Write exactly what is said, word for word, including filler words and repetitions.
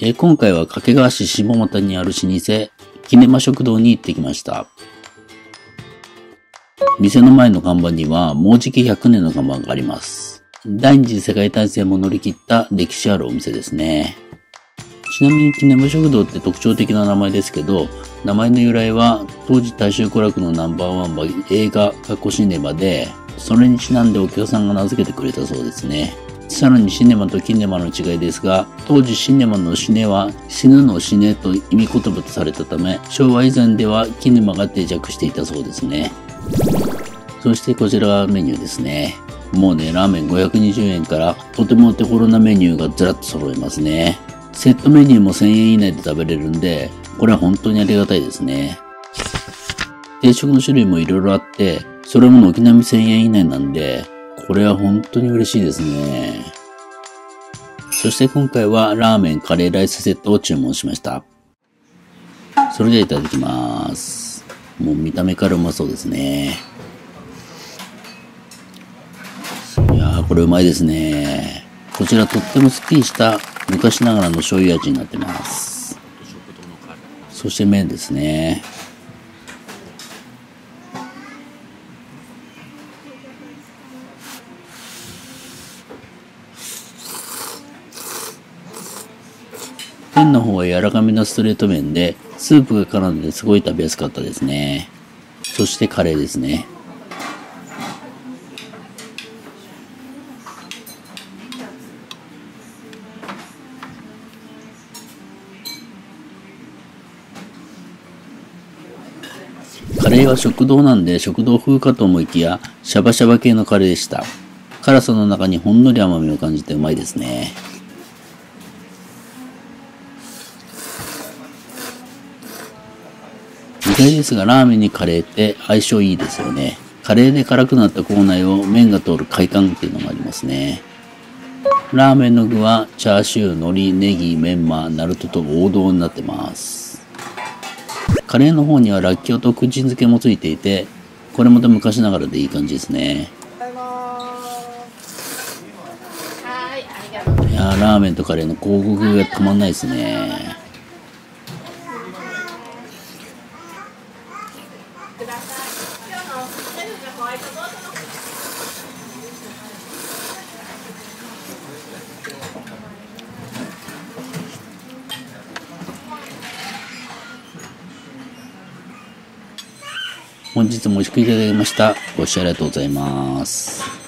えー今回は掛川市下俣にある老舗、キネマ食堂に行ってきました。店の前の看板には、もうじきひゃくねんの看板があります。第二次世界大戦も乗り切った歴史あるお店ですね。ちなみにキネマ食堂って特徴的な名前ですけど、名前の由来は当時大衆娯楽のナンバーワンは映画過去シネマで、それにちなんでお客さんが名付けてくれたそうですね。さらにシネマとキネマの違いですが、当時シネマの死ねは死ぬの死ねと意味言葉とされたため、昭和以前ではキネマが定着していたそうですね。そしてこちらがメニューですね。もうね、ラーメンごひゃくにじゅうえんからとてもお手頃なメニューがずらっと揃いますね。セットメニューもせんえん以内で食べれるんで、これは本当にありがたいですね。定食の種類もいろいろあって、それも軒並みせんえん以内なんで、これは本当に嬉しいですね。そして今回はラーメン、カレーライスセットを注文しました。それではいただきます。もう見た目からうまそうですね。いやー、これうまいですね。こちらとってもスッキリした昔ながらの醤油味になってます。そして麺ですね。麺の方は柔らかめのストレート麺で、スープが絡んですごい食べやすかったですね。そしてカレーですね。カレーは食堂なんで食堂風かと思いきや、シャバシャバ系のカレーでした。辛さの中にほんのり甘みを感じてうまいですね。意外ですがラーメンにカレーって相性いいですよね。カレーで辛くなった口内を麺が通る快感っていうのがありますね。ラーメンの具はチャーシュー、海苔、ネギ、メンマ、ナルトと王道になってます。カレーの方にはらっきょうと口漬けもついていて、これまた昔ながらでいい感じですね。いやー、ラーメンとカレーの広告がたまんないですね。本日もお聞きいただきました。ご視聴ありがとうございます。